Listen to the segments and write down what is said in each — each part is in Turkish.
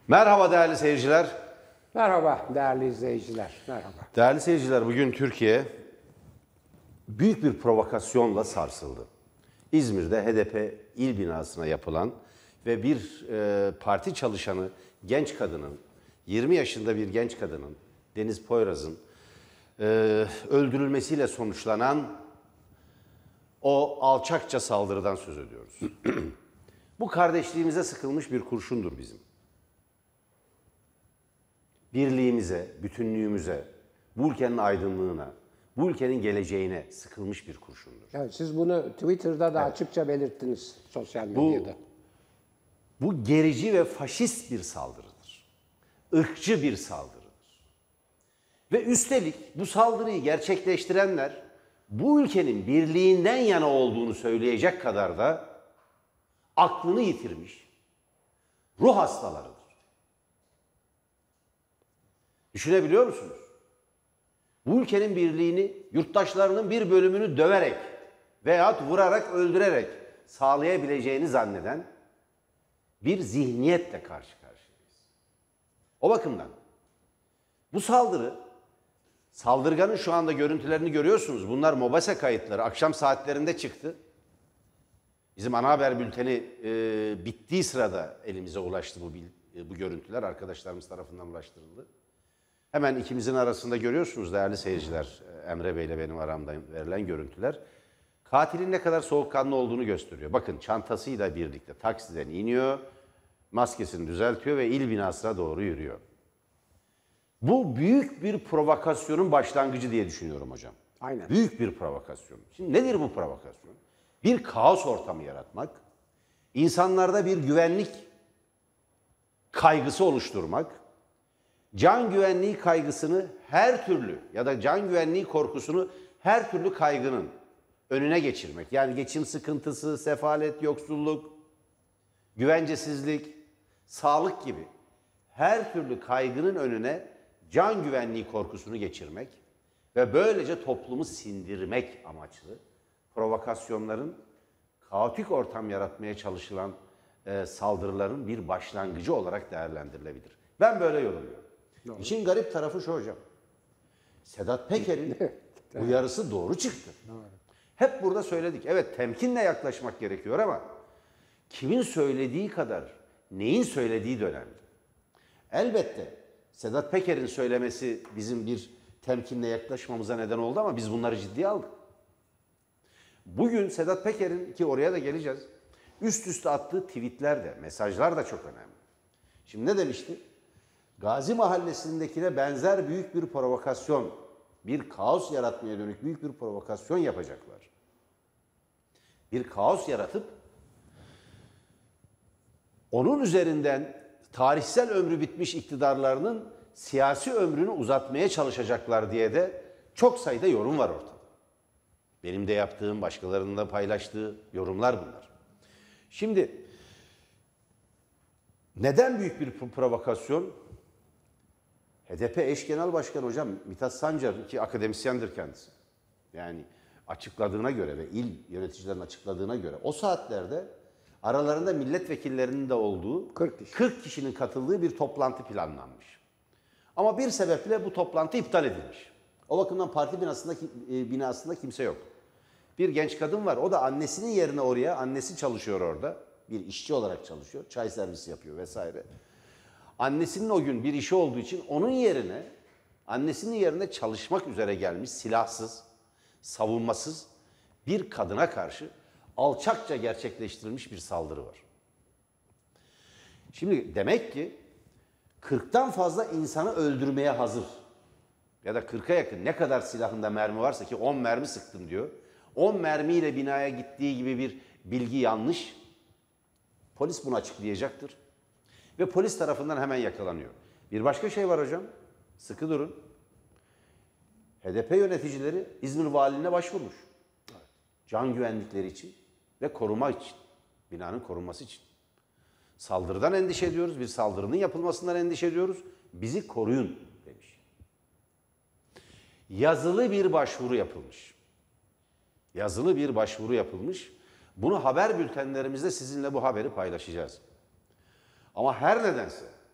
Merhaba değerli seyirciler. Merhaba değerli izleyiciler. Merhaba. Değerli seyirciler, bugün Türkiye büyük bir provokasyonla sarsıldı. İzmir'de HDP il binasına yapılan ve bir parti çalışanı genç kadının, 20 yaşında bir genç kadının, Deniz Poyraz'ın öldürülmesiyle sonuçlanan o alçakça saldırıdan söz ediyoruz. Bu kardeşliğimize sıkılmış bir kurşundur bizim. Birliğimize, bütünlüğümüze, bu ülkenin aydınlığına, bu ülkenin geleceğine sıkılmış bir kurşundur. Evet, siz bunu Twitter'da da açıkça belirttiniz, sosyal medyada. Bu gerici ve faşist bir saldırıdır. Irkçı bir saldırıdır. Ve üstelik bu saldırıyı gerçekleştirenler bu ülkenin birliğinden yana olduğunu söyleyecek kadar da aklını yitirmiş ruh hastalarıdır. Düşünebiliyor musunuz? Bu ülkenin birliğini yurttaşlarının bir bölümünü döverek veyahut vurarak, öldürerek sağlayabileceğini zanneden bir zihniyetle karşı karşıyayız. O bakımdan bu saldırganın şu anda görüntülerini görüyorsunuz. Bunlar MOBESE kayıtları. Akşam saatlerinde çıktı. Bizim ana haber bülteni bittiği sırada elimize ulaştı bu görüntüler. Arkadaşlarımız tarafından ulaştırıldı. Hemen ikimizin arasında görüyorsunuz değerli seyirciler, Emre Bey ile benim aramda verilen görüntüler. Katilin ne kadar soğukkanlı olduğunu gösteriyor. Bakın, çantasıyla birlikte taksiden iniyor, maskesini düzeltiyor ve il binasına doğru yürüyor. Bu büyük bir provokasyonun başlangıcı diye düşünüyorum hocam. Aynen. Büyük bir provokasyon. Şimdi nedir bu provokasyon? Bir kaos ortamı yaratmak, insanlarda bir güvenlik kaygısı oluşturmak, can güvenliği kaygısını her türlü ya da can güvenliği korkusunu her türlü kaygının önüne geçirmek. Yani geçim sıkıntısı, sefalet, yoksulluk, güvencesizlik, sağlık gibi her türlü kaygının önüne can güvenliği korkusunu geçirmek ve böylece toplumu sindirmek amaçlı provokasyonların, kaotik ortam yaratmaya çalışılan saldırıların bir başlangıcı olarak değerlendirilebilir. Ben böyle yorumluyorum. Doğru. İşin garip tarafı şu hocam. Sedat Peker'in uyarısı doğru çıktı. Doğru. Hep burada söyledik. Evet, temkinle yaklaşmak gerekiyor ama kimin söylediği kadar neyin söylediği de önemli. Elbette Sedat Peker'in söylemesi bizim bir temkinle yaklaşmamıza neden oldu ama biz bunları ciddiye aldık. Bugün Sedat Peker'in, ki oraya da geleceğiz, üst üste attığı tweetler de, mesajlar da çok önemli. Şimdi ne demişti? Gazi Mahallesi'ndekine benzer büyük bir provokasyon, bir kaos yaratmaya dönük büyük bir provokasyon yapacaklar. Bir kaos yaratıp onun üzerinden tarihsel ömrü bitmiş iktidarlarının siyasi ömrünü uzatmaya çalışacaklar diye de çok sayıda yorum var ortada. Benim de yaptığım, başkalarının da paylaştığı yorumlar bunlar. Şimdi neden büyük bir provokasyon? HDP eş genel başkanı hocam Mithat Sancar, ki akademisyendir kendisi. Yani açıkladığına göre ve il yöneticilerinin açıkladığına göre o saatlerde aralarında milletvekillerinin de olduğu 40 kişinin katıldığı bir toplantı planlanmış. Ama bir sebeple bu toplantı iptal edilmiş. O bakımdan parti binasında kimse yok. Bir genç kadın var. O da annesinin yerine oraya, annesi çalışıyor orada. Bir işçi olarak çalışıyor. Çay servisi yapıyor vesaire. Annesinin o gün bir işi olduğu için annesinin yerine çalışmak üzere gelmiş silahsız, savunmasız bir kadına karşı alçakça gerçekleştirilmiş bir saldırı var. Şimdi demek ki 40'tan fazla insanı öldürmeye hazır ya da 40'a yakın ne kadar silahında mermi varsa, ki 10 mermi sıktım diyor. 10 mermiyle binaya gittiği gibi bir bilgi yanlış. Polis bunu açıklayacaktır. Ve polis tarafından hemen yakalanıyor. Bir başka şey var hocam. Sıkı durun. HDP yöneticileri İzmir valiliğine başvurmuş. Can güvenlikleri için ve koruma için. Binanın korunması için. Saldırıdan endişe ediyoruz. Bir saldırının yapılmasından endişe ediyoruz. Bizi koruyun demiş. Yazılı bir başvuru yapılmış. Yazılı bir başvuru yapılmış. Bunu haber bültenlerimizde sizinle bu haberi paylaşacağız. Ama her nedense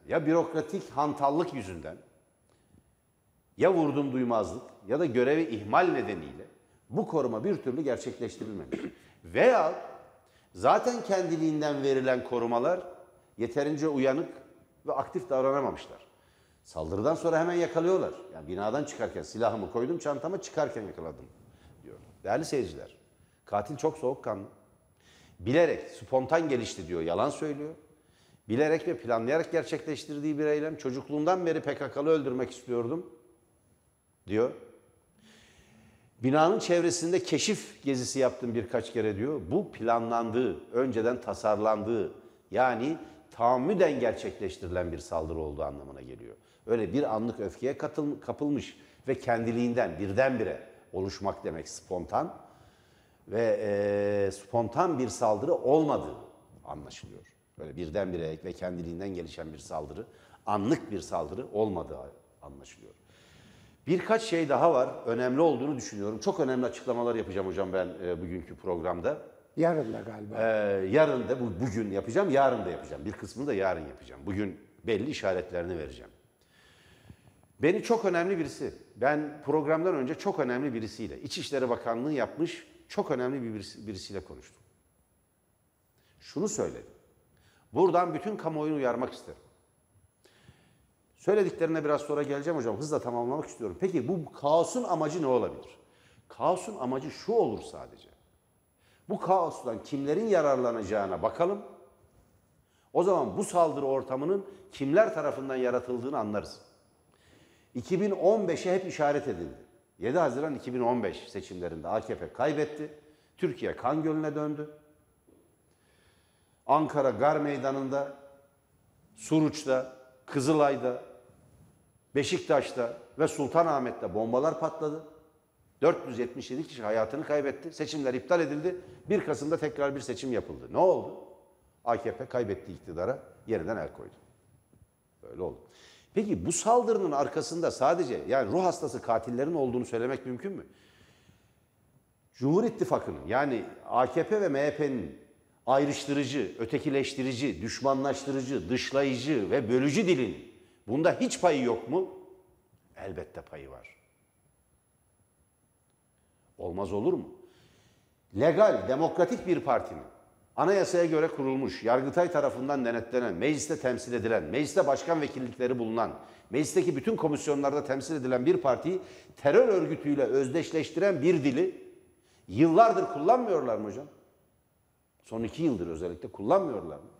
ya bürokratik hantallık yüzünden, ya vurdum duymazlık ya da görevi ihmal nedeniyle bu koruma bir türlü gerçekleştirilmemiş. Veya zaten kendiliğinden verilen korumalar yeterince uyanık ve aktif davranamamışlar. Saldırıdan sonra hemen yakalıyorlar. Yani binadan çıkarken silahımı koydum çantama, çıkarken yakaladım diyor. Değerli seyirciler, katil çok soğukkanlı. Bilerek, spontan gelişti diyor, yalan söylüyor. Bilerek ve planlayarak gerçekleştirdiği bir eylem. Çocukluğumdan beri PKK'lı öldürmek istiyordum diyor. Binanın çevresinde keşif gezisi yaptım birkaç kere diyor. Bu planlandığı, önceden tasarlandığı, yani tahammüden gerçekleştirilen bir saldırı olduğu anlamına geliyor. Öyle bir anlık öfkeye kapılmış ve kendiliğinden birdenbire oluşmak demek spontan ve spontan bir saldırı olmadığı anlaşılıyor. Böyle birdenbire ve kendiliğinden gelişen bir saldırı, anlık bir saldırı olmadığı anlaşılıyor. Birkaç şey daha var, önemli olduğunu düşünüyorum. Çok önemli açıklamalar yapacağım hocam ben bugünkü programda. Yarın da galiba. Yarın da, bugün yapacağım, yarın da yapacağım. Bir kısmını da yarın yapacağım. Bugün belli işaretlerini vereceğim. Beni çok önemli birisi, ben programdan önce çok önemli birisiyle, İçişleri Bakanlığı yapmış çok önemli birisiyle konuştum. Şunu söyledi. Buradan bütün kamuoyunu uyarmak isterim. Söylediklerine biraz sonra geleceğim hocam. Hızla tamamlamak istiyorum. Peki bu kaosun amacı ne olabilir? Kaosun amacı şu olur sadece. Bu kaostan kimlerin yararlanacağına bakalım. O zaman bu saldırı ortamının kimler tarafından yaratıldığını anlarız. 2015'e hep işaret edildi. 7 Haziran 2015 seçimlerinde AKP kaybetti. Türkiye kan gölüne döndü. Ankara Gar Meydanı'nda, Suruç'ta, Kızılay'da, Beşiktaş'ta ve Sultanahmet'te bombalar patladı. 477 kişi hayatını kaybetti. Seçimler iptal edildi. 1 Kasım'da tekrar bir seçim yapıldı. Ne oldu? AKP kaybetti iktidara, yeniden el koydu. Böyle oldu. Peki bu saldırının arkasında sadece yani ruh hastası katillerin olduğunu söylemek mümkün mü? Cumhur İttifakı'nın yani AKP ve MHP'nin ayrıştırıcı, ötekileştirici, düşmanlaştırıcı, dışlayıcı ve bölücü dilin bunda hiç payı yok mu? Elbette payı var. Olmaz olur mu? Legal, demokratik bir partinin anayasaya göre kurulmuş, Yargıtay tarafından denetlenen, mecliste temsil edilen, mecliste başkan vekillikleri bulunan, meclisteki bütün komisyonlarda temsil edilen bir partiyi terör örgütüyle özdeşleştiren bir dili yıllardır kullanmıyorlar mı hocam? Son 2 yıldır özellikle kullanmıyorlar mı?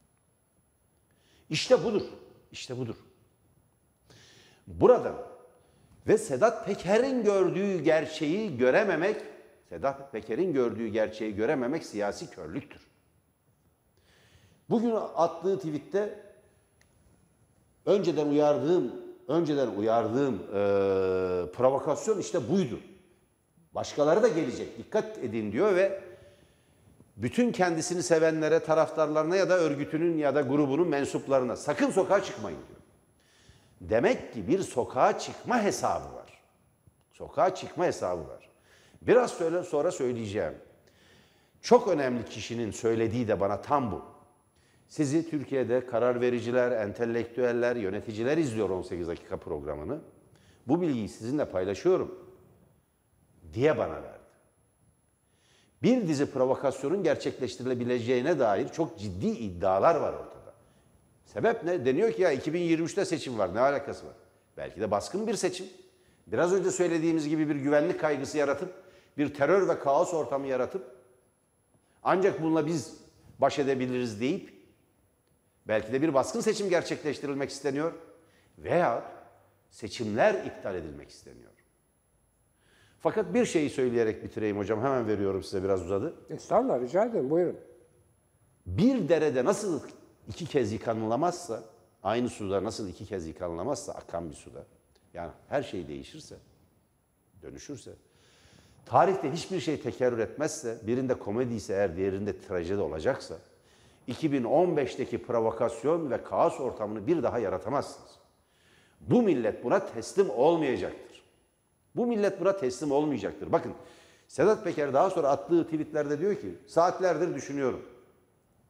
İşte budur. İşte budur. Buradan ve Sedat Peker'in gördüğü gerçeği görememek, Sedat Peker'in gördüğü gerçeği görememek siyasi körlüktür. Bugün attığı tweette önceden uyardığım provokasyon işte buydu. Başkaları da gelecek, dikkat edin diyor ve bütün kendisini sevenlere, taraftarlarına ya da örgütünün ya da grubunun mensuplarına sakın sokağa çıkmayın diyor. Demek ki bir sokağa çıkma hesabı var. Sokağa çıkma hesabı var. Biraz sonra söyleyeceğim. Çok önemli kişinin söylediği de bana tam bu. Sizi Türkiye'de karar vericiler, entelektüeller, yöneticiler izliyor 18 dakika programını. Bu bilgiyi sizinle paylaşıyorum diye bana verdi. Bir dizi provokasyonun gerçekleştirilebileceğine dair çok ciddi iddialar var ortada. Sebep ne? Deniyor ki ya 2023'te seçim var. Ne alakası var? Belki de baskın bir seçim. Biraz önce söylediğimiz gibi bir güvenlik kaygısı yaratıp, bir terör ve kaos ortamı yaratıp, ancak bununla biz baş edebiliriz deyip, belki de bir baskın seçim gerçekleştirilmek isteniyor veya seçimler iptal edilmek isteniyor. Fakat bir şeyi söyleyerek bitireyim hocam. Hemen veriyorum size, biraz uzadı. Estağfurullah, rica ederim, buyurun. Bir derede nasıl 2 kez yıkanılamazsa, aynı suda nasıl 2 kez yıkanılamazsa akan bir suda, yani her şey değişirse, dönüşürse, tarihte hiçbir şey tekerrür etmezse, birinde komedi ise eğer diğerinde trajedi olacaksa, 2015'teki provokasyon ve kaos ortamını bir daha yaratamazsınız. Bu millet buna teslim olmayacaktır. Bu millet buna teslim olmayacaktır. Bakın, Sedat Peker daha sonra attığı tweetlerde diyor ki, saatlerdir düşünüyorum.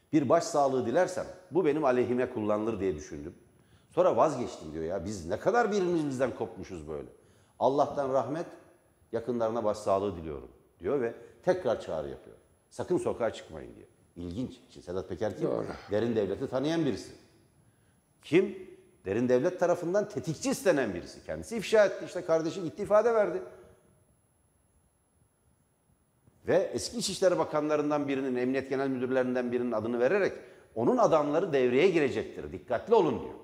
bir başsağlığı dilersem bu benim aleyhime kullanılır diye düşündüm. Sonra vazgeçtim diyor ya. Biz ne kadar birbirimizden kopmuşuz böyle. Allah'tan rahmet, yakınlarına başsağlığı diliyorum diyor ve tekrar çağrı yapıyor. Sakın sokağa çıkmayın diye. İlginç. Şimdi Sedat Peker kim? Doğru. Derin devleti tanıyan birisi. Kim? Derin devlet tarafından tetikçi istenen birisi. Kendisi ifşa etti. İşte kardeşi gitti ifade verdi. Ve eski İçişleri Bakanlarından birinin, Emniyet Genel Müdürlerinden birinin adını vererek onun adamları devreye girecektir. Dikkatli olun diyor.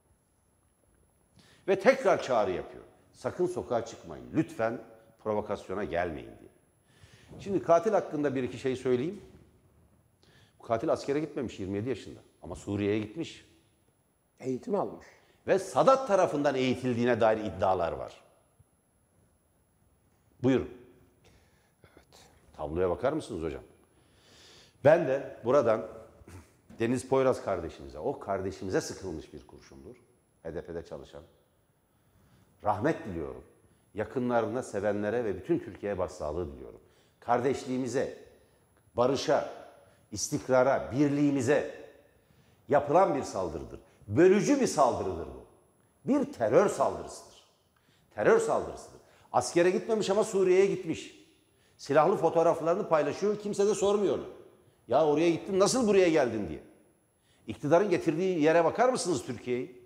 Ve tekrar çağrı yapıyor. Sakın sokağa çıkmayın. Lütfen provokasyona gelmeyin diye. Şimdi katil hakkında bir iki şey söyleyeyim. Bu katil askere gitmemiş 27 yaşında. Ama Suriye'ye gitmiş. Eğitim almış. Ve Sadat tarafından eğitildiğine dair iddialar var. Buyurun. Evet. Tabloya bakar mısınız hocam? Ben de buradan Deniz Poyraz kardeşimize, o kardeşimize sıkılmış bir kurşundur. HDP'de çalışan. Rahmet diliyorum. Yakınlarına, sevenlere ve bütün Türkiye'ye başsağlığı diliyorum. Kardeşliğimize, barışa, istikrara, birliğimize yapılan bir saldırıdır. Bölücü bir saldırıdır bu. Bir terör saldırısıdır. Terör saldırısıdır. Askere gitmemiş ama Suriye'ye gitmiş. Silahlı fotoğraflarını paylaşıyor, kimse de sormuyor onu. Ya oraya gittin, nasıl buraya geldin diye. İktidarın getirdiği yere bakar mısınız Türkiye'yi?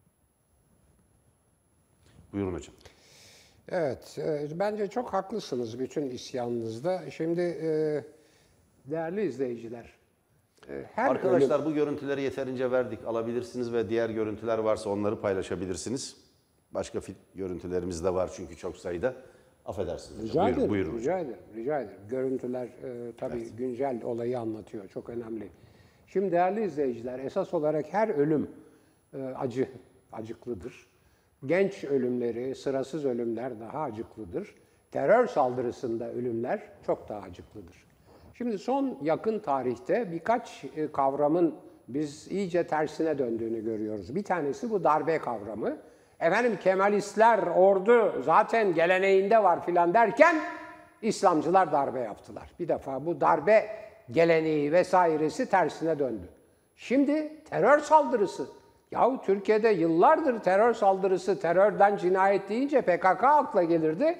Buyurun hocam. Evet, bence çok haklısınız bütün isyanınızda. Şimdi değerli izleyiciler, her arkadaşlar bu görüntüleri yeterince verdik. Alabilirsiniz ve diğer görüntüler varsa onları paylaşabilirsiniz. Başka görüntülerimiz de var çünkü çok sayıda. Affedersiniz hocam. Buyurun. Rica ederim. Görüntüler tabii evet, güncel olayı anlatıyor. Çok önemli. Şimdi değerli izleyiciler, esas olarak her ölüm acıklıdır. Genç ölümleri, sırasız ölümler daha acıklıdır. Terör saldırısında ölümler çok daha acıklıdır. Şimdi son yakın tarihte birkaç kavramın biz iyice tersine döndüğünü görüyoruz. Bir tanesi bu darbe kavramı. Efendim Kemalistler, ordu zaten geleneğinde var filan derken İslamcılar darbe yaptılar. Bir defa bu darbe geleneği vesairesi tersine döndü. Şimdi terör saldırısı. Yahu Türkiye'de yıllardır terör saldırısı, terörden cinayet deyince PKK akla gelirdi.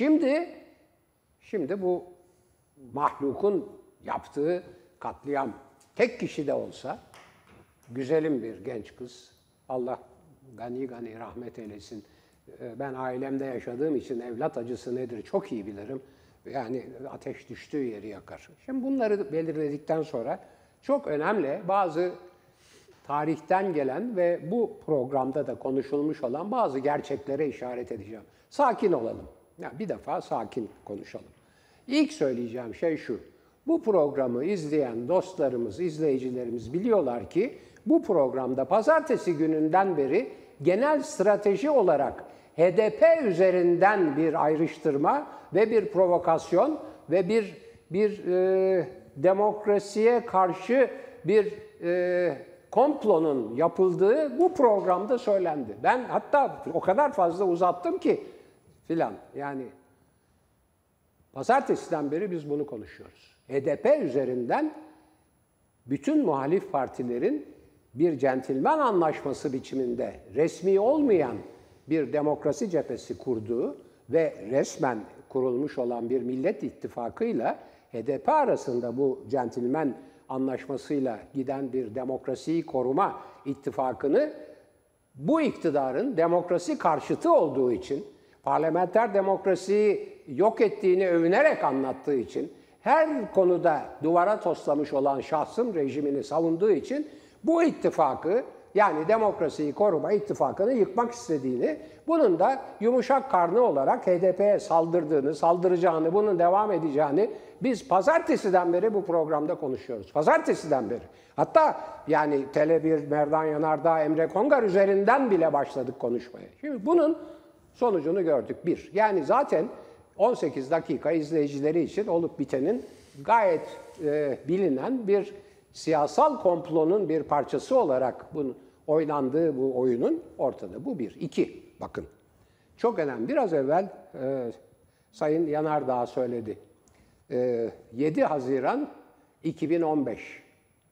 Şimdi bu mahlukun yaptığı katliam tek kişi de olsa, güzelim bir genç kız, Allah gani gani rahmet eylesin. Ben ailemde yaşadığım için evlat acısı nedir çok iyi bilirim. Yani ateş düştüğü yeri yakar. Şimdi bunları belirledikten sonra çok önemli bazı tarihten gelen ve bu programda da konuşulmuş olan bazı gerçeklere işaret edeceğim. Sakin olalım. Yani bir defa sakin konuşalım. İlk söyleyeceğim şey şu. Bu programı izleyen dostlarımız, izleyicilerimiz biliyorlar ki bu programda pazartesi gününden beri genel strateji olarak HDP üzerinden bir ayrıştırma ve bir provokasyon ve bir demokrasiye karşı bir komplonun yapıldığı bu programda söylendi. Ben hatta o kadar fazla uzattım ki filan. Yani pazartesiden beri biz bunu konuşuyoruz. HDP üzerinden bütün muhalif partilerin bir centilmen anlaşması biçiminde resmi olmayan bir demokrasi cephesi kurduğu ve resmen kurulmuş olan bir Millet İttifakı'yla HDP arasında bu centilmen anlaşmasıyla giden bir demokrasiyi koruma ittifakını bu iktidarın demokrasi karşıtı olduğu için, parlamenter demokrasiyi yok ettiğini övünerek anlattığı için, her konuda duvara toslamış olan şahsım rejimini savunduğu için bu ittifakı, yani demokrasiyi koruma ittifakını yıkmak istediğini, bunun da yumuşak karnı olarak HDP'ye saldırdığını, saldıracağını, bunun devam edeceğini biz pazartesiden beri bu programda konuşuyoruz. Pazartesiden beri. Hatta yani Tele1, Merdan Yanardağ, Emre Kongar üzerinden bile başladık konuşmaya. Şimdi bunun sonucunu gördük. Bir, yani zaten 18 dakika izleyicileri için olup bitenin gayet bilinen bir siyasal komplonun bir parçası olarak bunun oynandığı bu oyunun ortada. Bu bir. İki, bakın. Çok önemli. Biraz evvel Sayın Yanardağ söyledi. 7 Haziran 2015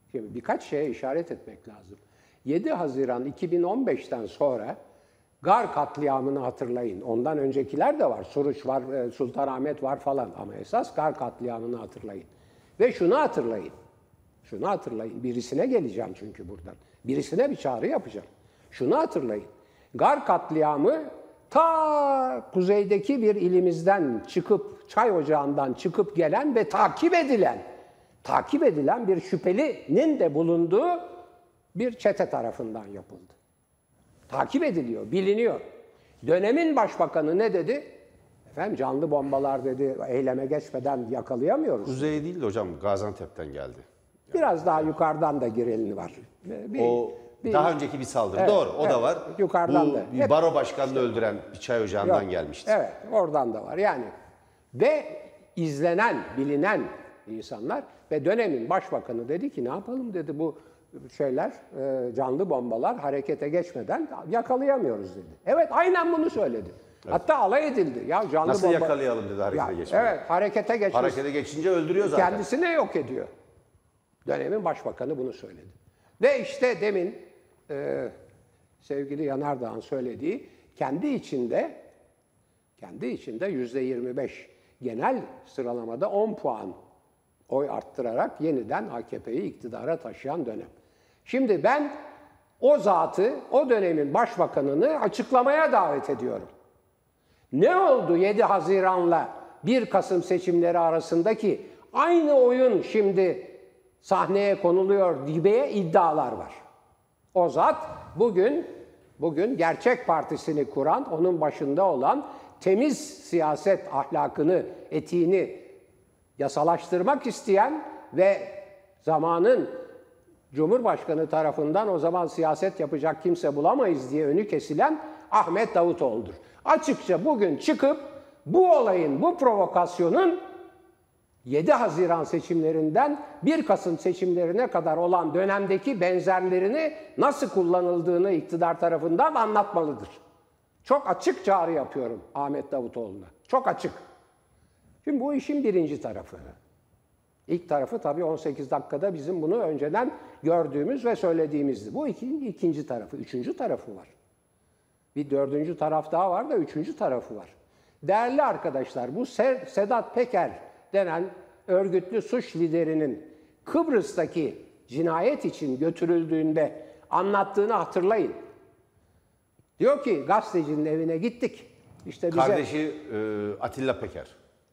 Şimdi birkaç şeye işaret etmek lazım. 7 Haziran 2015'ten sonra Gar katliamını hatırlayın. Ondan öncekiler de var. Suruç var, Sultanahmet var falan. Ama esas Gar katliamını hatırlayın. Ve şunu hatırlayın. Şunu hatırlayın. Birisine geleceğim çünkü buradan. Birisine bir çağrı yapacağım. Şunu hatırlayın. Gar katliamı ta kuzeydeki bir ilimizden çıkıp, çay ocağından çıkıp gelen ve takip edilen bir şüphelinin de bulunduğu bir çete tarafından yapıldı. Takip ediliyor, biliniyor. Dönemin başbakanı ne dedi? Efendim canlı bombalar dedi, eyleme geçmeden yakalayamıyoruz. Kuzey değil de hocam Gaziantep'ten geldi. Biraz daha yukarıdan da girelini var. Daha önceki bir saldırı. Evet, Doğru, o da var. Yukarıdan Bu da. bir baro başkanını öldüren bir çay ocağından gelmişti. Evet, oradan da var. Yani ve izlenen, bilinen insanlar ve dönemin başbakanı dedi ki ne yapalım dedi bu şeyler, canlı bombalar harekete geçmeden yakalayamıyoruz dedi. Evet, aynen bunu söyledi. Evet. Hatta alay edildi. Ya canlı nasıl yakalayalım dedi harekete geçmeden. Evet, harekete geçmesi. Harekete geçince öldürüyor zaten. Kendisini yok ediyor. Dönemin başbakanı bunu söyledi. Ve işte demin sevgili Yanardağ'ın söylediği kendi içinde %25 genel sıralamada 10 puan oy arttırarak yeniden AKP'yi iktidara taşıyan dönem. Şimdi ben o zatı, o dönemin başbakanını açıklamaya davet ediyorum. Ne oldu 7 Haziran'la 1 Kasım seçimleri arasındaki aynı oyun şimdi sahneye konuluyor diye iddialar var. O zat bugün Gerçek Partisi'ni kuran, onun başında olan temiz siyaset ahlakını, etiğini yasalaştırmak isteyen ve zamanın Cumhurbaşkanı tarafından o zaman siyaset yapacak kimse bulamayız diye önü kesilen Ahmet Davutoğlu'dur. Açıkça bugün çıkıp bu olayın, bu provokasyonun 7 Haziran seçimlerinden 1 Kasım seçimlerine kadar olan dönemdeki benzerlerini nasıl kullanıldığını iktidar tarafından anlatmalıdır. Çok açık çağrı yapıyorum Ahmet Davutoğlu'na. Çok açık. Şimdi bu işin birinci tarafı. İlk tarafı tabii 18 dakikada bizim bunu önceden gördüğümüz ve söylediğimizdi. Bu ikinci tarafı. Üçüncü tarafı var. Bir dördüncü taraf daha var da üçüncü tarafı var. Değerli arkadaşlar, bu Sedat Peker denen örgütlü suç liderinin Kıbrıs'taki cinayet için götürüldüğünde anlattığını hatırlayın. Diyor ki gazetecinin evine gittik. İşte bize... Kardeşi Atilla Peker.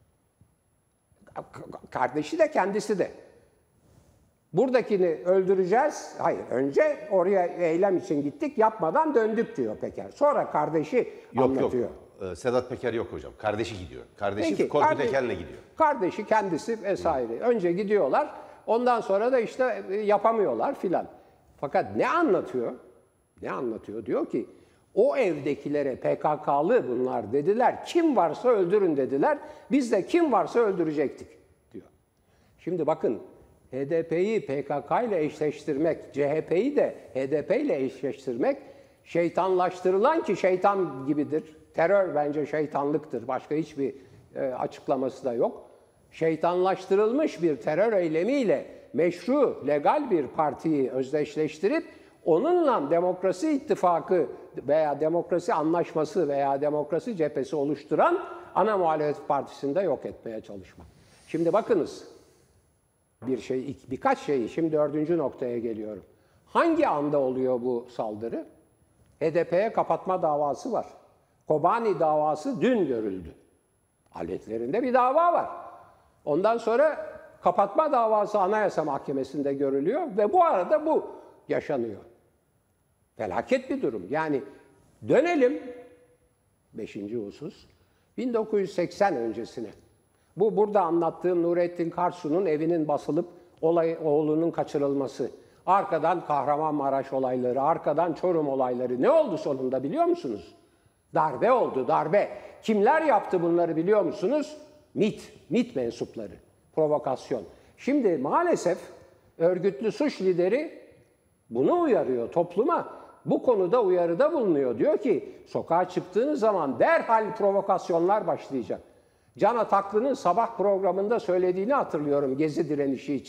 Kardeşi de kendisi de. Buradakini öldüreceğiz. Hayır, önce oraya eylem için gittik, yapmadan döndük diyor Peker. Sonra kardeşi anlatıyor. Yok. Sedat Peker yok hocam. Kardeşi gidiyor. Kardeşi Korkut Eken'le gidiyor. Kardeşi kendisi vesaire. Önce gidiyorlar. Ondan sonra da işte yapamıyorlar filan. Fakat ne anlatıyor? Ne anlatıyor? Diyor ki o evdekilere PKK'lı bunlar dediler. Kim varsa öldürün dediler. Biz de kim varsa öldürecektik diyor. Şimdi bakın HDP'yi PKK ile eşleştirmek, CHP'yi de HDP ile eşleştirmek şeytanlaştırılan ki şeytan gibidir. Terör bence şeytanlıktır. Başka hiçbir açıklaması da yok. Şeytanlaştırılmış bir terör eylemiyle meşru, legal bir partiyi özdeşleştirip onunla demokrasi ittifakı veya demokrasi anlaşması veya demokrasi cephesi oluşturan ana muhalefet partisinde yok etmeye çalışmak. Şimdi bakınız birkaç şeyi şimdi dördüncü noktaya geliyorum. Hangi anda oluyor bu saldırı? HDP'ye kapatma davası var. Kobani davası dün görüldü. Aletlerinde bir dava var. Ondan sonra kapatma davası Anayasa Mahkemesi'nde görülüyor ve bu arada bu yaşanıyor. Felaket bir durum. Yani dönelim 5. husus 1980 öncesine. Bu burada anlattığım Nurettin Karsu'nun evinin basılıp oğlunun kaçırılması. Arkadan Kahramanmaraş olayları, arkadan Çorum olayları. Ne oldu sonunda biliyor musunuz? Darbe oldu, darbe. Kimler yaptı bunları biliyor musunuz? MİT mensupları. Provokasyon. Şimdi maalesef örgütlü suç lideri bunu uyarıyor topluma. Bu konuda uyarıda bulunuyor. Diyor ki sokağa çıktığınız zaman derhal provokasyonlar başlayacak. Can Ataklı'nın sabah programında söylediğini hatırlıyorum Gezi direnişi için.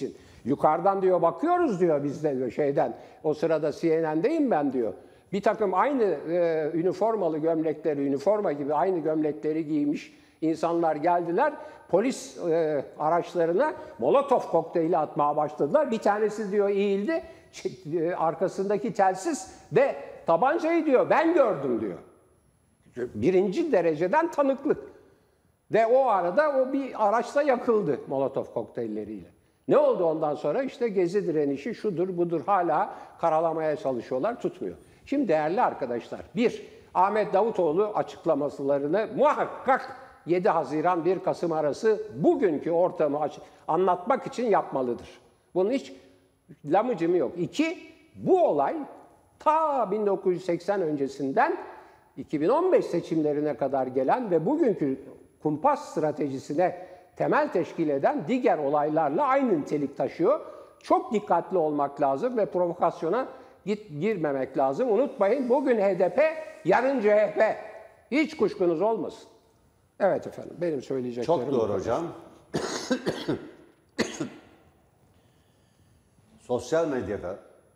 Yukarıdan diyor bakıyoruz diyor biz de diyor şeyden. O sırada CNN'deyim ben diyor. Bir takım aynı üniformalı gömlekleri, üniforma gibi aynı gömlekleri giymiş insanlar geldiler. Polis araçlarına Molotov kokteyli atmaya başladılar. Bir tanesi diyor eğildi. Arkasındaki telsiz de tabancayı diyor ben gördüm diyor. Birinci dereceden tanıklık. Ve o arada o bir araçta yakıldı Molotov kokteylleriyle. Ne oldu ondan sonra? İşte Gezi direnişi şudur budur hala karalamaya çalışıyorlar, tutmuyor. Şimdi değerli arkadaşlar, Ahmet Davutoğlu açıklamalarını muhakkak 7 Haziran 1 Kasım arası bugünkü ortamı anlatmak için yapmalıdır. Bunun hiç lamıcımı yok. 2, bu olay ta 1980 öncesinden 2015 seçimlerine kadar gelen ve bugünkü kumpas stratejisine temel teşkil eden diğer olaylarla aynı nitelik taşıyor. Çok dikkatli olmak lazım ve provokasyona girmemek lazım. Unutmayın bugün HDP, yarın CHP. Hiç kuşkunuz olmasın. Evet efendim, benim söyleyeceklerim çok doğru hocam. Sosyal medyada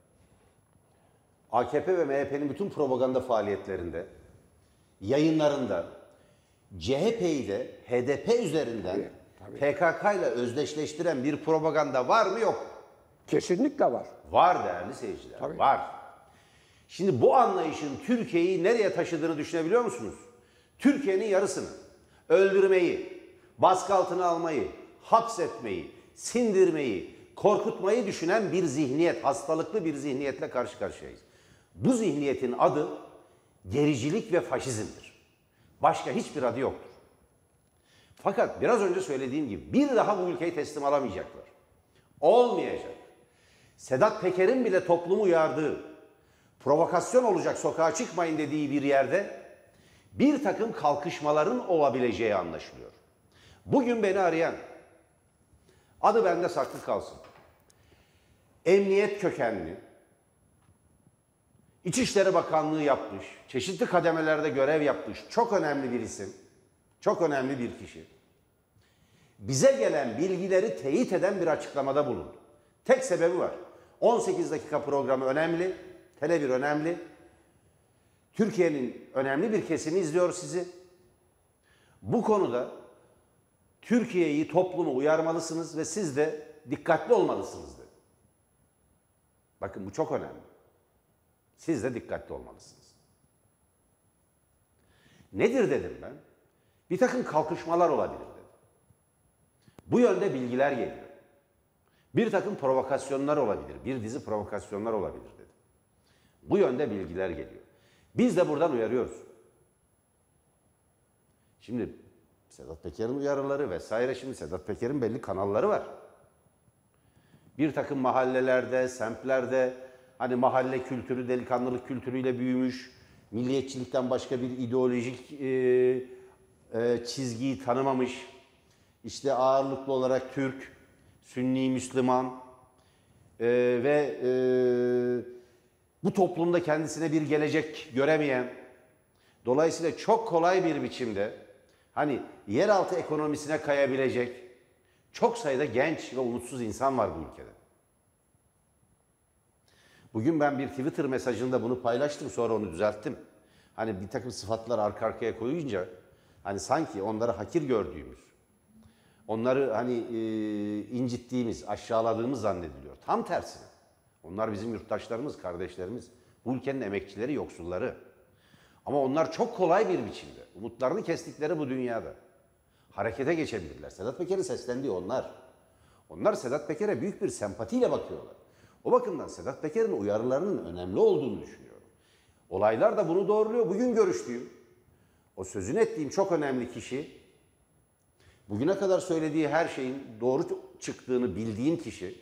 AKP ve MHP'nin bütün propaganda faaliyetlerinde, yayınlarında CHP'yi de HDP üzerinden PKK ile özdeşleştiren bir propaganda var mı yok? Kesinlikle var. Var değerli seyirciler, Tabii. var. Şimdi bu anlayışın Türkiye'yi nereye taşıdığını düşünebiliyor musunuz? Türkiye'nin yarısını öldürmeyi, baskı altına almayı, hapsetmeyi, sindirmeyi, korkutmayı düşünen bir zihniyet, hastalıklı bir zihniyetle karşı karşıyayız. Bu zihniyetin adı gericilik ve faşizmdir. Başka hiçbir adı yoktur. Fakat biraz önce söylediğim gibi bir daha bu ülkeyi teslim alamayacaklar. Olmayacak. Sedat Peker'in bile toplumu uyardığı, provokasyon olacak sokağa çıkmayın dediği bir yerde bir takım kalkışmaların olabileceği anlaşılıyor. Bugün beni arayan, adı bende saklı kalsın, emniyet kökenli, İçişleri Bakanlığı yapmış, çeşitli kademelerde görev yapmış, çok önemli bir isim, çok önemli bir kişi. Bize gelen bilgileri teyit eden bir açıklamada bulundu. Tek sebebi var. 18 dakika programı önemli, Tele1 önemli. Türkiye'nin önemli bir kesimi izliyor sizi. Bu konuda Türkiye'yi, toplumu uyarmalısınız ve siz de dikkatli olmalısınız dedi. Bakın bu çok önemli. Siz de dikkatli olmalısınız. Nedir dedim ben? Bir takım kalkışmalar olabilir dedim. Bu yönde bilgiler geliyor. Bir takım provokasyonlar olabilir, bir dizi provokasyonlar olabilir dedim. Bu yönde bilgiler geliyor. Biz de buradan uyarıyoruz. Şimdi Sedat Peker'in uyarıları vesaire, şimdi Sedat Peker'in belli kanalları var. Bir takım mahallelerde, semtlerde hani mahalle kültürü, delikanlılık kültürüyle büyümüş, milliyetçilikten başka bir ideolojik çizgiyi tanımamış, işte ağırlıklı olarak Türk, Sünni, Müslüman ve bu toplumda kendisine bir gelecek göremeyen, dolayısıyla çok kolay bir biçimde hani yeraltı ekonomisine kayabilecek çok sayıda genç ve umutsuz insan var bu ülkede. Bugün ben bir Twitter mesajında bunu paylaştım, sonra onu düzelttim. Hani bir takım sıfatlar arka arkaya koyunca hani sanki onları hakir gördüğümüz, onları hani incittiğimiz, aşağıladığımız zannediliyor. Tam tersine. Onlar bizim yurttaşlarımız, kardeşlerimiz. Bu ülkenin emekçileri, yoksulları. Ama onlar çok kolay bir biçimde, umutlarını kestikleri bu dünyada harekete geçebilirler. Sedat Peker'in seslendiği onlar. Onlar Sedat Peker'e büyük bir sempatiyle bakıyorlar. O bakımdan Sedat Peker'in uyarılarının önemli olduğunu düşünüyorum. Olaylar da bunu doğruluyor. Bugün görüştüğüm, o sözünü ettiğim çok önemli kişi, bugüne kadar söylediği her şeyin doğru çıktığını bildiğim kişi,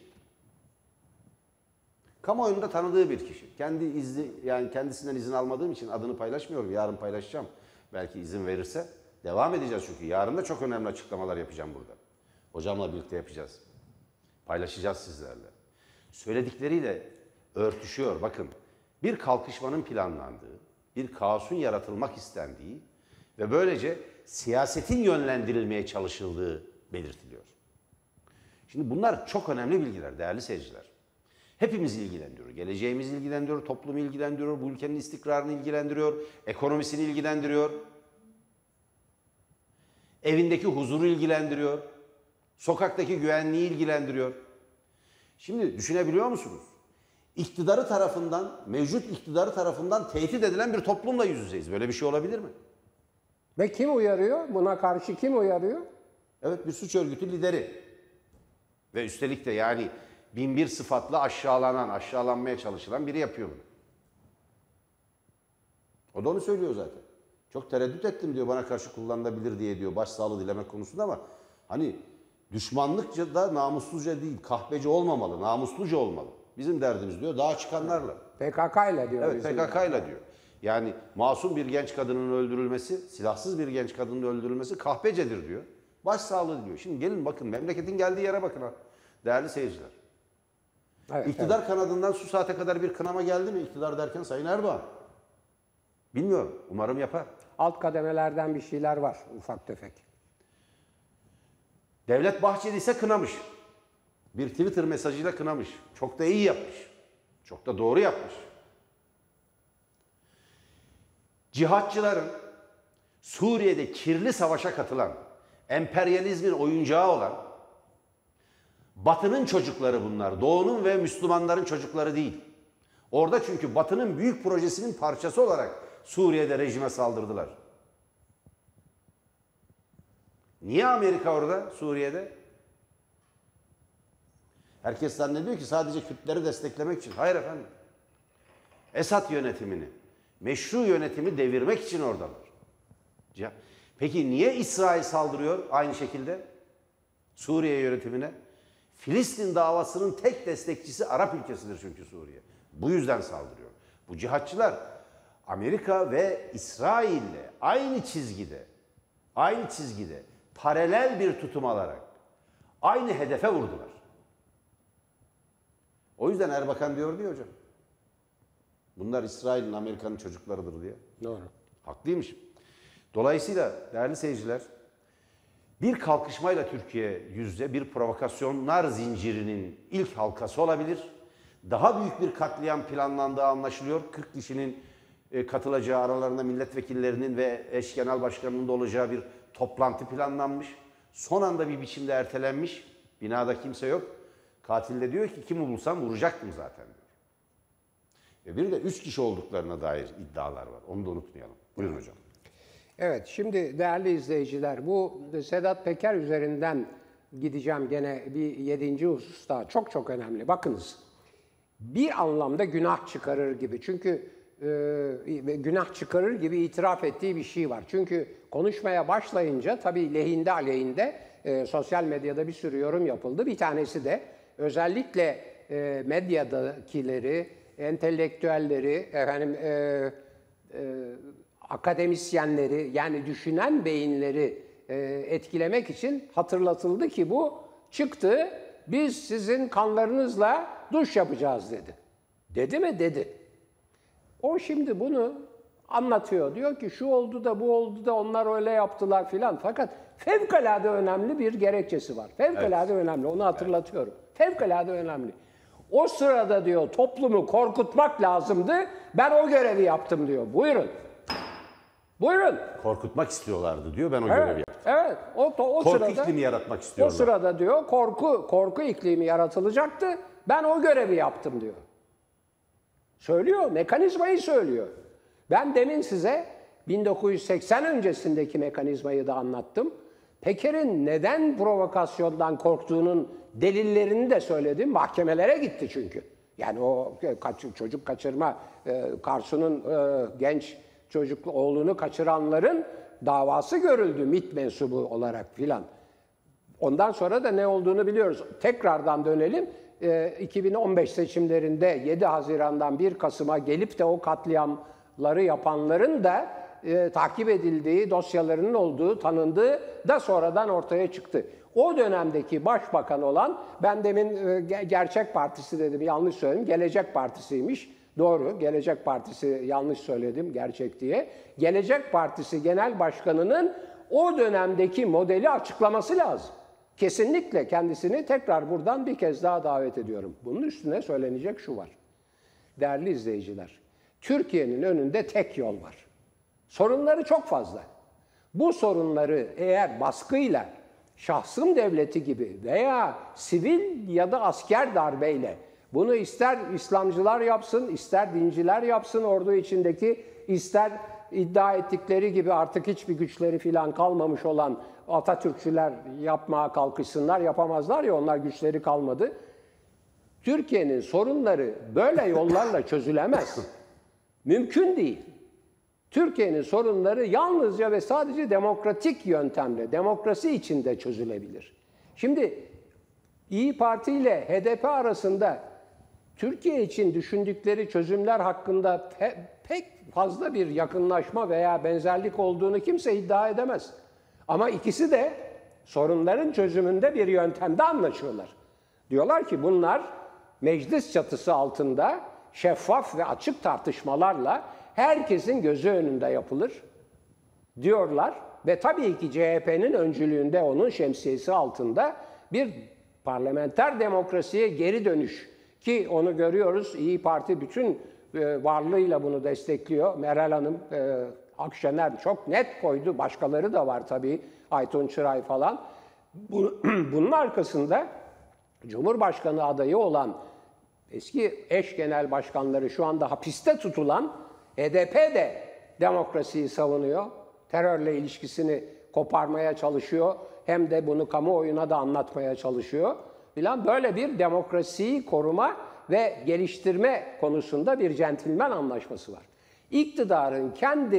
kamuoyunda tanıdığı bir kişi. Yani kendisinden izin almadığım için adını paylaşmıyorum. Yarın paylaşacağım. Belki izin verirse. Devam edeceğiz çünkü. Yarın da çok önemli açıklamalar yapacağım burada. Hocamla birlikte yapacağız. Paylaşacağız sizlerle. Söyledikleriyle örtüşüyor. Bakın, bir kalkışmanın planlandığı, bir kaosun yaratılmak istendiği ve böylece siyasetin yönlendirilmeye çalışıldığı belirtiliyor. Şimdi bunlar çok önemli bilgiler değerli seyirciler. Hepimizi ilgilendiriyor. Geleceğimizi ilgilendiriyor, toplumu ilgilendiriyor, bu ülkenin istikrarını ilgilendiriyor, ekonomisini ilgilendiriyor. Evindeki huzuru ilgilendiriyor. Sokaktaki güvenliği ilgilendiriyor. Şimdi düşünebiliyor musunuz? İktidarı tarafından, mevcut iktidarı tarafından tehdit edilen bir toplumla yüz yüzeyiz. Böyle bir şey olabilir mi? Ve kim uyarıyor? Buna karşı kim uyarıyor? Evet, bir suç örgütü lideri. Ve üstelik de yani bin bir sıfatla aşağılanan, aşağılanmaya çalışılan biri yapıyor bunu. O da onu söylüyor zaten. Çok tereddüt ettim diyor, bana karşı kullanılabilir diye diyor, başsağlığı dilemek konusunda, ama hani düşmanlıkça da namusluca değil, kahpece olmamalı, namusluca olmalı. Bizim derdimiz diyor dağa çıkanlarla. PKK'yla diyor. Evet, PKK'yla diyor. Yani masum bir genç kadının öldürülmesi, silahsız bir genç kadının öldürülmesi kahpecedir diyor. Başsağlığı diyor. Şimdi gelin bakın, memleketin geldiği yere bakın ha. Değerli seyirciler. Evet, İktidar kanadından şu saate kadar bir kınama geldi mi? İktidar derken Sayın Erdoğan. Bilmiyorum. Umarım yapar. Alt kademelerden bir şeyler var ufak tefek. Devlet Bahçeli ise kınamış. Bir Twitter mesajıyla kınamış. Çok da iyi yapmış. Çok da doğru yapmış. Cihatçıların Suriye'de kirli savaşa katılan, emperyalizmin oyuncağı olan, Batı'nın çocukları bunlar. Doğu'nun ve Müslümanların çocukları değil. Orada çünkü Batı'nın büyük projesinin parçası olarak Suriye'de rejime saldırdılar. Niye Amerika orada, Suriye'de? Herkes zannediyor ki sadece Kürtleri desteklemek için. Hayır efendim. Esad yönetimini, meşru yönetimi devirmek için oradalar. Peki niye İsrail saldırıyor aynı şekilde Suriye yönetimine? Filistin davasının tek destekçisi Arap ülkesidir çünkü Suriye. Bu yüzden saldırıyor. Bu cihatçılar Amerika ve İsrail'le aynı çizgide paralel bir tutum alarak aynı hedefe vurdular. O yüzden Erbakan diyor diyor hocam. Bunlar İsrail'in, Amerika'nın çocuklarıdır diye. Doğru. Haklıymış. Dolayısıyla değerli seyirciler, bir kalkışmayla Türkiye yüzde bir provokasyonlar zincirinin ilk halkası olabilir. Daha büyük bir katliam planlandığı anlaşılıyor. 40 kişinin katılacağı, aralarında milletvekillerinin ve eş genel başkanının da olacağı bir toplantı planlanmış. Son anda bir biçimde ertelenmiş. Binada kimse yok. Katil de diyor ki kimi bulsam vuracaktım zaten diyor. Ve bir de 3 kişi olduklarına dair iddialar var. Onu da unutmayalım. Buyurun hocam. Evet, şimdi değerli izleyiciler, bu Sedat Peker üzerinden gideceğim gene bir 7. husus daha. Çok çok önemli. Bakınız, bir anlamda günah çıkarır gibi. Çünkü günah çıkarır gibi itiraf ettiği bir şey var. Çünkü konuşmaya başlayınca tabii lehinde aleyhinde sosyal medyada bir sürü yorum yapıldı. Bir tanesi de özellikle medyadakileri, entelektüelleri, akademisyenleri, yani düşünen beyinleri etkilemek için hatırlatıldı ki bu çıktı, biz sizin kanlarınızla duş yapacağız dedi. Dedi mi? Dedi. O şimdi bunu anlatıyor. Diyor ki şu oldu da bu oldu da onlar öyle yaptılar filan. Fakat fevkalade önemli bir gerekçesi var. Fevkalade önemli. Onu hatırlatıyorum. Fevkalade önemli. O sırada diyor toplumu korkutmak lazımdı. Ben o görevi yaptım diyor. Buyurun. Buyurun. Korkutmak istiyorlardı diyor, ben o görevi yaptım. Evet. O Korku sırada, iklimi yaratmak istiyorlar. O sırada diyor korku iklimi yaratılacaktı. Ben o görevi yaptım diyor. Söylüyor, mekanizmayı söylüyor. Ben demin size 1980 öncesindeki mekanizmayı da anlattım. Peker'in neden provokasyondan korktuğunun delillerini de söyledim. Mahkemelere gitti çünkü. Yani o çocuk kaçırma, Karsu'nun genç çocuk oğlunu kaçıranların davası görüldü MİT mensubu olarak filan. Ondan sonra da ne olduğunu biliyoruz. Tekrardan dönelim. 2015 seçimlerinde 7 Haziran'dan 1 Kasım'a gelip de o katliamları yapanların da takip edildiği, dosyalarının olduğu, tanındığı da sonradan ortaya çıktı. O dönemdeki başbakan olan, ben demin Gerçek Partisi dedim, yanlış söyledim, Gelecek Partisi'ymiş. Doğru, Gelecek Partisi, yanlış söyledim, Gerçek diye. Gelecek Partisi Genel Başkanı'nın o dönemdeki modeli açıklaması lazım. Kesinlikle kendisini tekrar buradan bir kez daha davet ediyorum. Bunun üstüne söylenecek şu var. Değerli izleyiciler, Türkiye'nin önünde tek yol var. Sorunları çok fazla. Bu sorunları eğer baskıyla, şahsım devleti gibi veya sivil ya da asker darbeyle, bunu ister İslamcılar yapsın, ister dinciler yapsın ordu içindeki, ister iddia ettikleri gibi artık hiçbir güçleri falan kalmamış olan Atatürkçüler yapmaya kalkışsınlar, yapamazlar ya, onlar güçleri kalmadı. Türkiye'nin sorunları böyle yollarla çözülemez. Mümkün değil. Türkiye'nin sorunları yalnızca ve sadece demokratik yöntemle, demokrasi içinde çözülebilir. Şimdi İYİ Parti ile HDP arasında Türkiye için düşündükleri çözümler hakkında pek fazla bir yakınlaşma veya benzerlik olduğunu kimse iddia edemez. Ama ikisi de sorunların çözümünde bir yöntemde anlaşıyorlar. Diyorlar ki bunlar meclis çatısı altında şeffaf ve açık tartışmalarla herkesin gözü önünde yapılır diyorlar. Ve tabii ki CHP'nin öncülüğünde, onun şemsiyesi altında bir parlamenter demokrasiye geri dönüş, ki onu görüyoruz. İYİ Parti bütün varlığıyla bunu destekliyor. Meral Hanım, Akşener çok net koydu. Başkaları da var tabii. Aytun Çıray falan. Bunun arkasında Cumhurbaşkanı adayı olan eski eş genel başkanları şu anda hapiste tutulan HDP de demokrasiyi savunuyor. Terörle ilişkisini koparmaya çalışıyor. Hem de bunu kamuoyuna da anlatmaya çalışıyor. Filan, böyle bir demokrasiyi koruma ve geliştirme konusunda bir centilmen anlaşması var. İktidarın kendi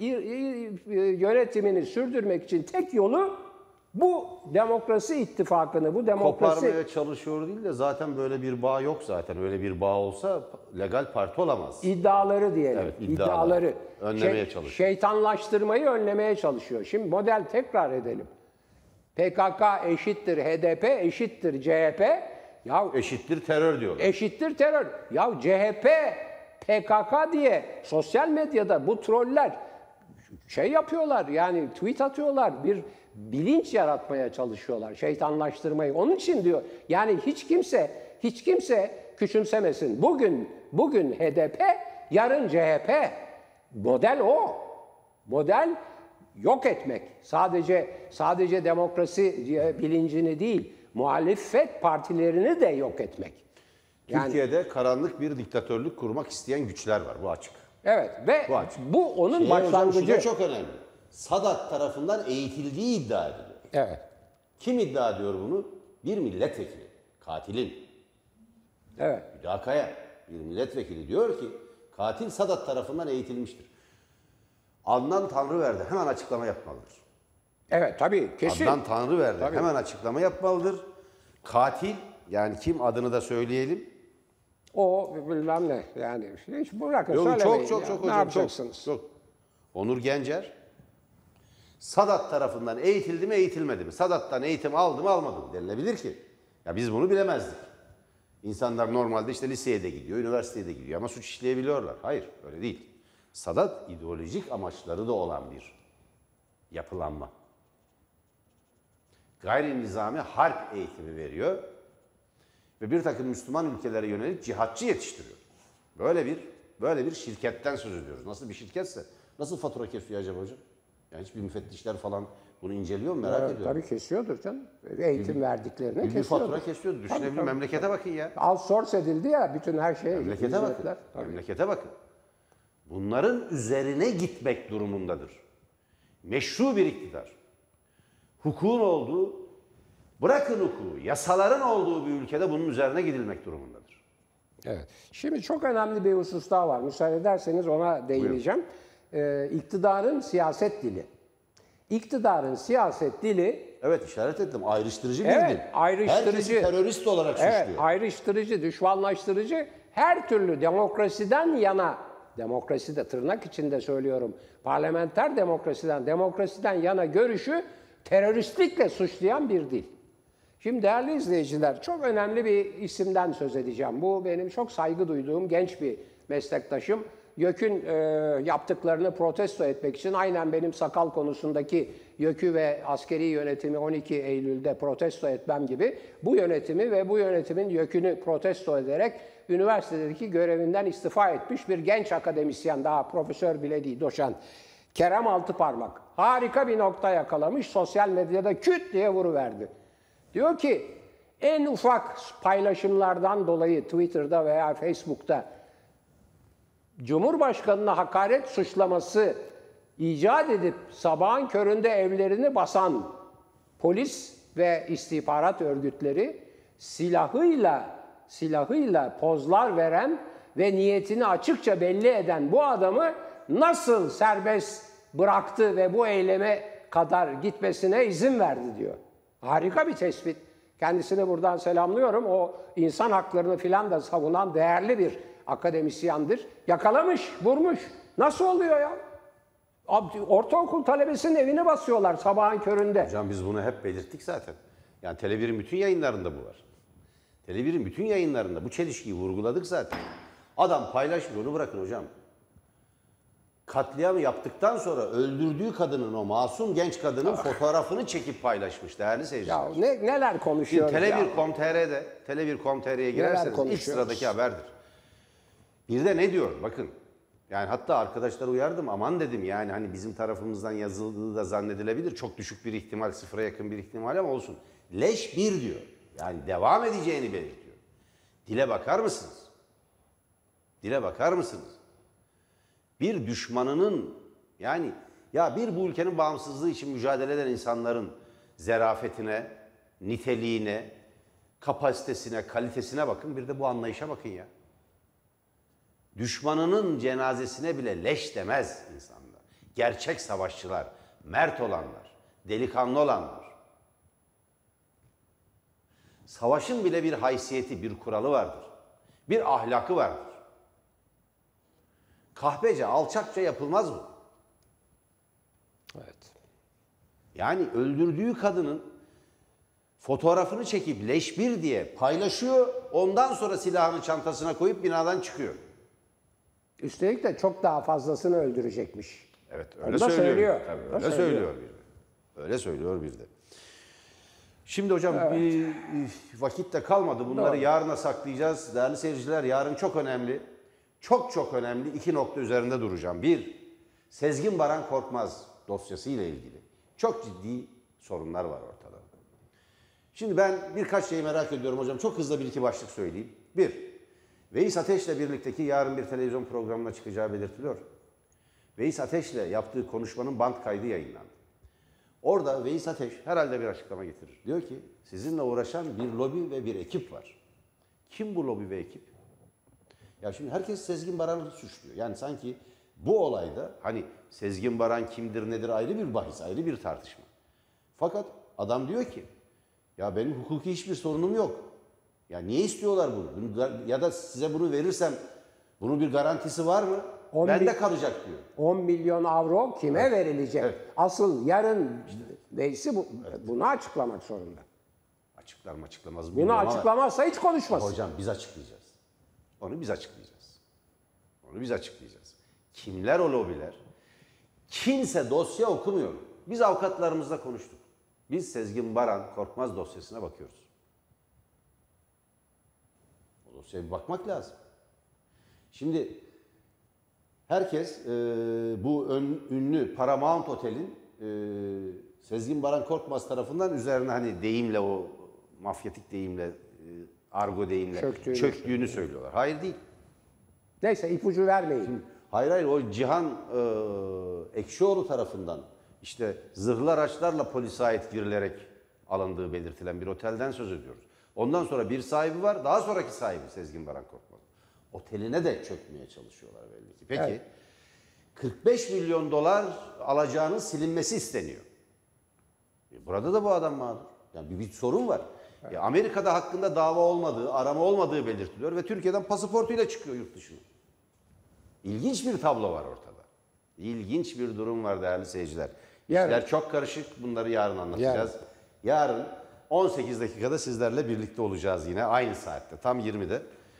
yönetimini sürdürmek için tek yolu bu demokrasi ittifakını, bu demokrasi... Koparmaya çalışıyor değil de zaten böyle bir bağ yok zaten. Öyle bir bağ olsa legal parti olamaz. İddiaları diyelim. Evet, iddiaları. Önlemeye çalışıyor. Şeytanlaştırmayı önlemeye çalışıyor. Şimdi model tekrar edelim. PKK eşittir HDP, eşittir CHP. Ya eşittir terör diyorlar. Eşittir terör. Ya CHP, PKK diye sosyal medyada bu troller şey yapıyorlar, yani tweet atıyorlar, bir bilinç yaratmaya çalışıyorlar, şeytanlaştırmayı. Onun için diyor, yani hiç kimse küçümsemesin. Bugün HDP, yarın CHP. Model o. Model yok etmek. Sadece demokrasi bilincini değil, muhalefet partilerini de yok etmek. Yani, Türkiye'de karanlık bir diktatörlük kurmak isteyen güçler var, bu açık. Evet ve bu onun başlangıcı. Şu da çok önemli. Sadat tarafından eğitildiği iddia ediliyor. Evet. Kim iddia ediyor bunu? Bir milletvekili, katilin. Evet. Hüdakaya, bir milletvekili diyor ki katil Sadat tarafından eğitilmiştir. Adnan Tanrıverdi hemen açıklama yapmalıdır. Evet tabii, kesin. Adnan Tanrıverdi Tabii. hemen açıklama yapmalıdır. Katil, yani kim, adını da söyleyelim. O bilmem ne, yani hiç bırakın Yok, söylemeyin. çok ya. hocam. Ne yapacaksınız? Çok. Onur Gencer Sadat tarafından eğitildi mi eğitilmedi mi? Sadat'tan eğitim aldı mı almadı mı denilebilir ki. Ya biz bunu bilemezdik. İnsanlar normalde işte liseye de gidiyor, üniversiteye de gidiyor ama suç işleyebiliyorlar. Hayır, öyle değil. Sadat ideolojik amaçları da olan bir yapılanma. Gayri nizami harp eğitimi veriyor ve bir takım Müslüman ülkelere yönelik cihatçı yetiştiriyor. Böyle bir şirketten söz ediyoruz. Nasıl bir şirketse nasıl fatura kesiyor acaba hocam? Yani hiçbir müfettişler falan bunu inceliyor mu, merak ediyorum. Tabii kesiyordur canım. Eğitim verdiklerini Bir kesiyordur. fatura kesiyordu. Düşünebilir, memlekete bakın ya. Outsource edildi ya bütün her şey. Memlekete bakın. Memlekete bakın. Bunların üzerine gitmek durumundadır. Meşru bir iktidar. Hukukun olduğu, bırakın hukuku, yasaların olduğu bir ülkede bunun üzerine gidilmek durumundadır. Evet. Şimdi çok önemli bir husus daha var. Müsaade ederseniz ona değineceğim. İktidarın siyaset dili. İktidarın siyaset dili... Evet, işaret ettim. Ayrıştırıcı bir dil. Evet, ayrıştırıcı. Herkesi terörist olarak suçluyor. Evet, ayrıştırıcı, düşmanlaştırıcı, her türlü demokrasiden yana, demokrasi de tırnak içinde söylüyorum, parlamenter demokrasiden yana görüşü teröristlikle suçlayan bir dil. Şimdi değerli izleyiciler, çok önemli bir isimden söz edeceğim. Bu benim çok saygı duyduğum genç bir meslektaşım. YÖK'ün yaptıklarını protesto etmek için aynen benim sakal konusundaki YÖK'ü ve askeri yönetimi 12 Eylül'de protesto etmem gibi bu yönetimi ve bu yönetimin YÖK'ünü protesto ederek üniversitedeki görevinden istifa etmiş bir genç akademisyen, daha profesör bile değil, doçent Kerem Altıparmak harika bir nokta yakalamış, sosyal medyada küt diye vuruverdi. Diyor ki en ufak paylaşımlardan dolayı Twitter'da veya Facebook'ta Cumhurbaşkanı'na hakaret suçlaması icat edip sabahın köründe evlerini basan polis ve istihbarat örgütleri silahıyla pozlar veren ve niyetini açıkça belli eden bu adamı nasıl serbest bıraktı ve bu eyleme kadar gitmesine izin verdi diyor. Harika bir tespit. Kendisini buradan selamlıyorum. O insan haklarını filan da savunan değerli bir akademisyendir. Yakalamış, vurmuş. Nasıl oluyor ya? Ortaokul talebesinin evini basıyorlar sabahın köründe. Hocam biz bunu hep belirttik zaten. Yani Tele1'in bütün yayınlarında bu var. Tele1'in bütün yayınlarında bu çelişkiyi vurguladık zaten. Adam paylaşmıyor, onu bırakın hocam. Katliamı yaptıktan sonra öldürdüğü kadının, o masum genç kadının fotoğrafını çekip paylaşmış değerli seyirciler. Ya neler konuşuyoruz ya. Tele1.com.tr'ye girerseniz ilk sıradaki haberdir. Bir de ne diyor? Bakın. Yani hatta arkadaşlar uyardım, aman dedim, yani hani bizim tarafımızdan yazıldığı da zannedilebilir. Çok düşük bir ihtimal, sıfıra yakın bir ihtimal ama olsun. Leş 1 diyor. Yani devam edeceğini belirtiyor. Dile bakar mısınız? Dile bakar mısınız? Bir düşmanının, yani ya bir bu ülkenin bağımsızlığı için mücadele eden insanların zerafetine, niteliğine, kapasitesine, kalitesine bakın. Bir de bu anlayışa bakın ya. Düşmanının cenazesine bile leş demez insanlar. Gerçek savaşçılar, mert olanlar, delikanlı olanlar. Savaşın bile bir haysiyeti, bir kuralı vardır. Bir ahlakı vardır. Kahpece, alçakça yapılmaz mı? Evet. Yani öldürdüğü kadının fotoğrafını çekip leş 1 diye paylaşıyor, ondan sonra silahını çantasına koyup binadan çıkıyor. Üstelik de çok daha fazlasını öldürecekmiş. Evet, öyle söylüyor. Tabii, öyle söylüyor bir de. Öyle söylüyor bir de. Şimdi hocam bir vakit de kalmadı. Bunları yarına saklayacağız. Değerli seyirciler, yarın çok önemli, çok önemli 2 nokta üzerinde duracağım. 1, Sezgin Baran Korkmaz dosyası ile ilgili çok ciddi sorunlar var ortada. Şimdi ben birkaç şeyi merak ediyorum hocam. Çok hızlı 1-2 başlık söyleyeyim. 1, Veys Ateş'le birlikteki yarın bir televizyon programına çıkacağı belirtiliyor. Veys Ateş'le yaptığı konuşmanın band kaydı yayınlandı. Orada Veys Ateş herhalde bir açıklama getirir. Diyor ki sizinle uğraşan bir lobi ve bir ekip var. Kim bu lobi ve ekip? Ya şimdi herkes Sezgin Baran'ı suçluyor. Yani sanki bu olayda hani Sezgin Baran kimdir nedir ayrı bir bahis, ayrı bir tartışma. Fakat adam diyor ki ya benim hukuki hiçbir sorunum yok. Ya niye istiyorlar bunu? Ya da size bunu verirsem bunun bir garantisi var mı? Bende kalacak diyor. 10 milyon avro kime verilecek? Evet. Asıl yarın Veys'i bunu açıklamak zorunda. Açıklar mı açıklamaz mı? Bunu açıklamazsa hiç konuşmaz. Hocam biz açıklayacağız. Onu biz açıklayacağız. Onu biz açıklayacağız. Kimler o lobiler? Kimse dosya okumuyor. Biz avukatlarımızla konuştuk. Biz Sezgin Baran Korkmaz dosyasına bakıyoruz. O dosyaya bir bakmak lazım. Şimdi herkes bu ünlü Paramount Otel'in Sezgin Baran Korkmaz tarafından üzerine hani deyimle, o mafyatik deyimle, argo deyimle çöktüğünü söylüyorlar. Hayır değil. Neyse ipucu vermeyin. Hayır o Cihan Ekşioğlu tarafından işte zırhlı araçlarla polise ait girilerek alındığı belirtilen bir otelden söz ediyoruz. Ondan sonra bir sahibi var, daha sonraki sahibi Sezgin Baran Korkmaz. Oteline de çökmeye çalışıyorlar belli ki. Peki evet. 45 milyon dolar alacağının silinmesi isteniyor. Burada da bu adam mağdur. Yani bir sorun var. Evet. Amerika'da hakkında dava olmadığı, arama olmadığı belirtiliyor ve Türkiye'den pasaportuyla çıkıyor yurt dışına. İlginç bir tablo var ortada. İlginç bir durum var değerli seyirciler. İşler çok karışık. Bunları yarın anlatacağız. Yarın 18 dakikada sizlerle birlikte olacağız yine aynı saatte. Tam 20'de.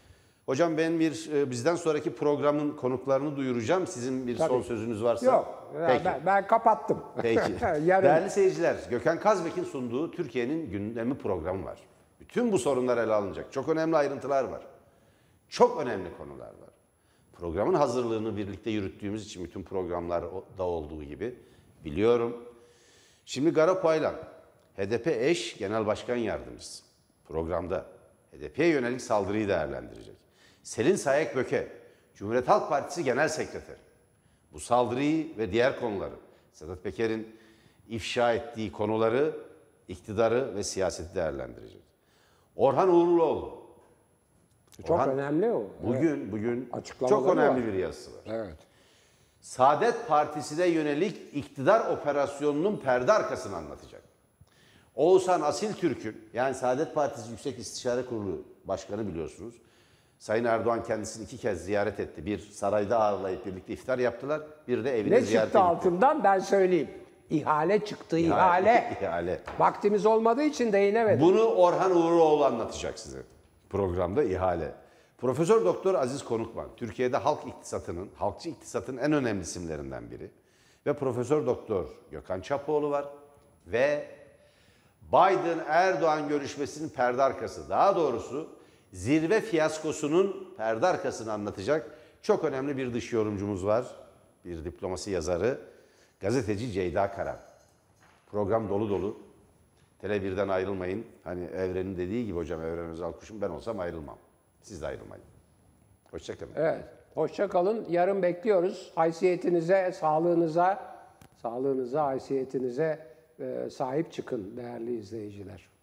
Hocam ben bizden sonraki programın konuklarını duyuracağım. Sizin bir son sözünüz varsa. Yok. Peki. Ben kapattım. Peki. Yarın. Değerli seyirciler, Gökhan Kazbek'in sunduğu Türkiye'nin gündemi programı var. Bütün bu sorunlar ele alınacak. Çok önemli ayrıntılar var. Çok önemli konular var. Programın hazırlığını birlikte yürüttüğümüz için bütün programlarda olduğu gibi biliyorum. Şimdi Garo Paylan, HDP eş genel başkan yardımcısı programda HDP'ye yönelik saldırıyı değerlendirecek. Selin Sayek Böke, Cumhuriyet Halk Partisi Genel Sekreteri. Bu saldırıyı ve diğer konuları, Sedat Peker'in ifşa ettiği konuları, iktidarı ve siyaseti değerlendirecek. Orhan Uğurluoğlu. Çok önemli o. Bugün Açıklamaları çok önemli var. bir yazısı var. Evet. Saadet Partisi'ne yönelik iktidar operasyonunun perde arkasını anlatacak. Oğuzhan Asiltürk'ün, yani Saadet Partisi Yüksek İstişare Kurulu Başkanı biliyorsunuz. Sayın Erdoğan kendisini 2 kez ziyaret etti. Bir sarayda ağırlayıp birlikte iftar yaptılar. Bir de evine Ne ziyarete çıktı gitti. altından ben söyleyeyim. İhale çıktı, ihale. İhale. Vaktimiz olmadığı için değinemedim. Bunu Orhan Uğuroğlu anlatacak size programda, ihale. Profesör Doktor Aziz Konukman, Türkiye'de halkçı iktisatın en önemli isimlerinden biri. Ve Profesör Doktor Gökhan Çapoğlu var. Ve Biden-Erdoğan görüşmesinin perde arkası, daha doğrusu zirve fiyaskosunun perde arkasını anlatacak çok önemli bir dış yorumcumuz var. Bir diplomasi yazarı, gazeteci Ceyda Karan. Program dolu dolu. Tele1'den ayrılmayın. Hani Evren'in dediği gibi hocam, Evren Özalkuş'um, ben olsam ayrılmam. Siz de ayrılmayın. Hoşçakalın. Evet. Hoşça kalın. Yarın bekliyoruz. Haysiyetinize, sağlığınıza, haysiyetinize sahip çıkın değerli izleyiciler.